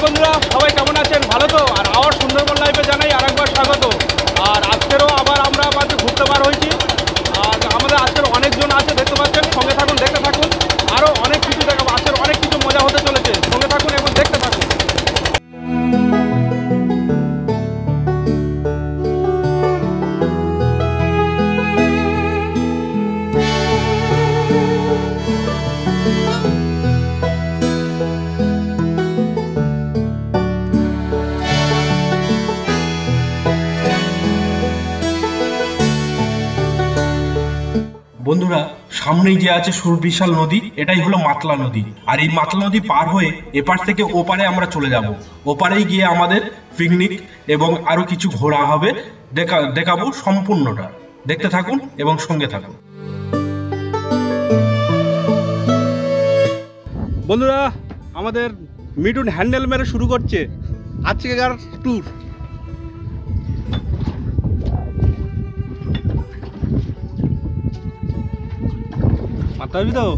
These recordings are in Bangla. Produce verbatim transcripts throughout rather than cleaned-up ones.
বন্ধুরা, সবাই কেমন আছেন? ভালো তো? আর আবার সুন্দরবন লাইফে জানাই আরেকবার স্বাগত। আর আজকেরও আবার আমরা মাঝে ঘুরতে বার হয়েছি। আর আমাদের আজকের অনেকজন আছে, দেখতে পাচ্ছেন। সঙ্গে থাকুন, দেখতে থাকুন, আরও অনেক কিছু দেখাবো। আজকের অনেক কিছু মজা হতে চলেছে। সঙ্গে থাকুন এবং দেখতে থাকুন। বন্ধুরা, সামনেই যে আছে সুরবিশাল নদী, এটাই হলো মাতলা নদী। আর এই মাতলা নদী পার হয়ে এপার থেকে ওপারে আমরা চলে যাব। ওপারেই গিয়ে আমাদের পিকনিক এবং আরো কিছু ঘোরা হবে, দেখা দেখাবো সম্পূর্ণটা। দেখতে থাকুন এবং সঙ্গে থাকুন। বন্ধুরা, আমাদের মিঠুন হ্যান্ডেল মেরে শুরু করছে আজকের ট্যুর। মারতে পারবি তো?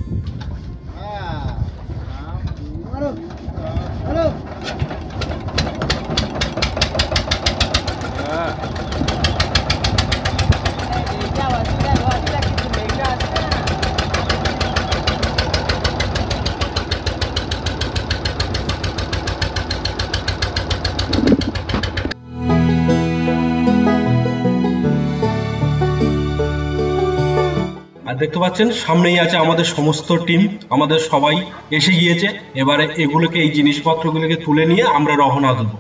আর দেখতে পাচ্ছেন সামনেই আছে আমাদের সমস্ত টিম, আমাদের সবাই এসে গিয়েছে। এবারে এগুলোকে, এই জিনিসপত্রগুলোকে তুলে নিয়ে আমরা রওনা দেব।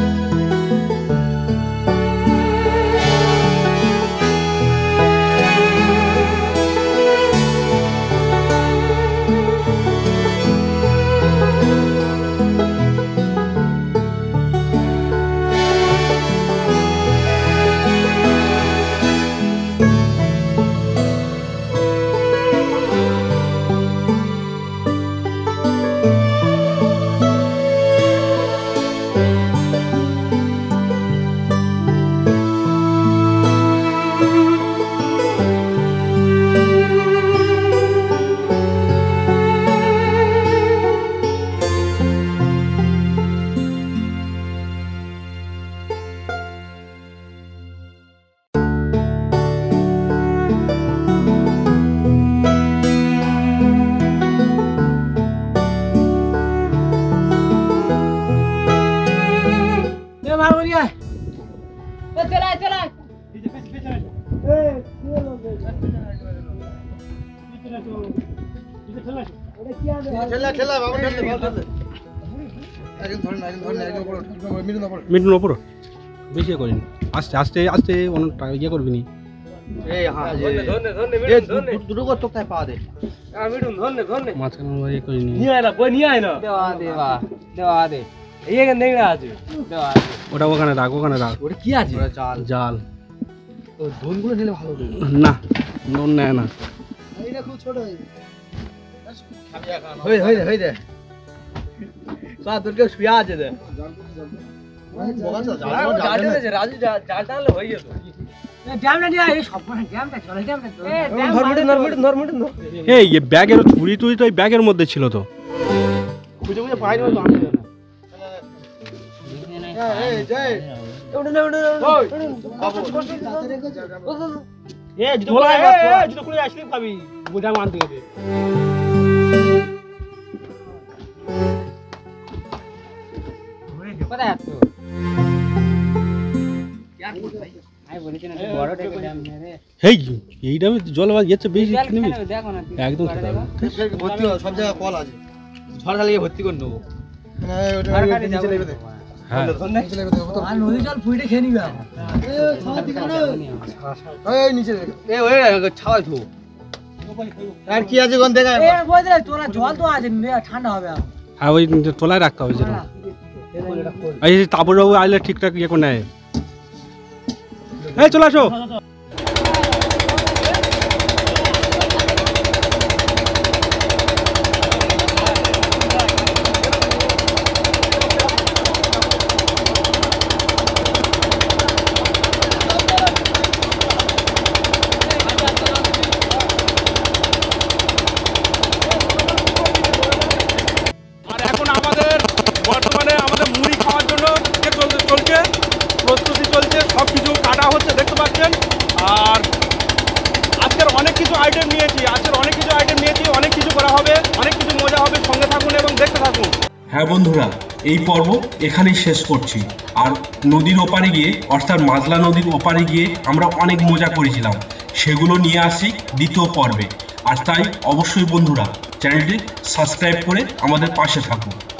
মিঠুন ওপর বেশি করিনি, আস্তে আস্তে আস্তে অনেক ইয়ে করবি নি। ওটা ওখানে রাখ, ওখানে রাখ। ওটা কি আছে? জাল। জাল ধনগুলো নিলে ভালো না, নুন নেয় না। শুয়ে আছে ব্যাগের ছুরি টুরি তো ব্যাগের মধ্যে ছিল তো। আনতে হবে। এই দামে জল যাচ্ছে বেশি, একদম সব জায়গায় কল আছে, ঝড় খালি ভর্তি করে নেবো। কি আছে ঠান্ডা হবে, হ্যাঁ ওই তোলায় রাখতে হবে। এই তারপর আইলে ঠিকঠাক ইয়ে করে নেয়। এই চলে আসো। আর এখন আমাদের বর্তমানে আমাদের কিছু আইটেম নিয়েছি, আজকের অনেক কিছু আইটেম নিয়েছি, অনেক কিছু করা হবে, অনেক কিছু মজা হবে। সঙ্গে থাকুন এবং দেখতে থাকুন। হ্যাঁ বন্ধুরা, এই পর্ব এখানেই শেষ করছি। আর নদীর ওপারে গিয়ে অর্থাৎ মাজলা নদীর ওপারে গিয়ে আমরা অনেক মজা করেছিলাম, সেগুলো নিয়ে আসি দ্বিতীয় পর্বে। আর তাই অবশ্যই বন্ধুরা চ্যানেলটি সাবস্ক্রাইব করে আমাদের পাশে থাকুন।